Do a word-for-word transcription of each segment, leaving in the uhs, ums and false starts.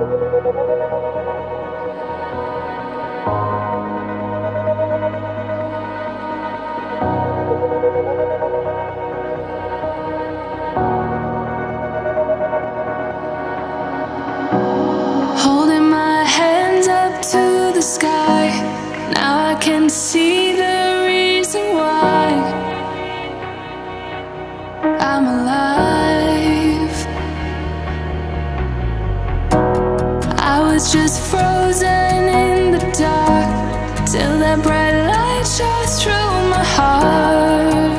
Holding my hands up to the sky, now I can see the reason why I'm alive. I was just frozen in the dark till that bright light shone through my heart.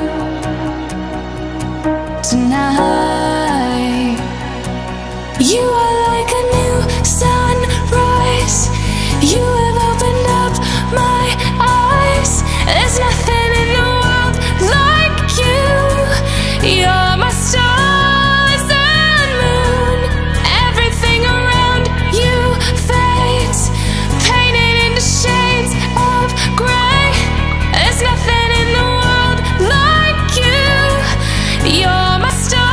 Tonight, you are like a new sunrise. You have opened up my eyes. There's nothing in the world like you. You're my stars and moon. Everything around you fades, painted into shades of gray. There's nothing in the world like you. You're my stars.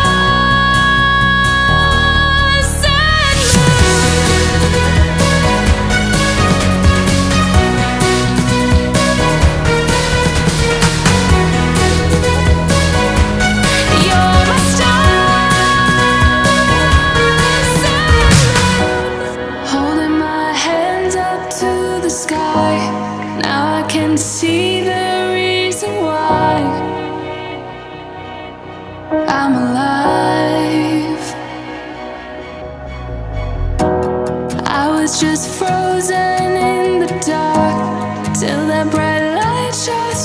Now I can see the reason why I'm alive. I was just frozen in the dark till that bright light shone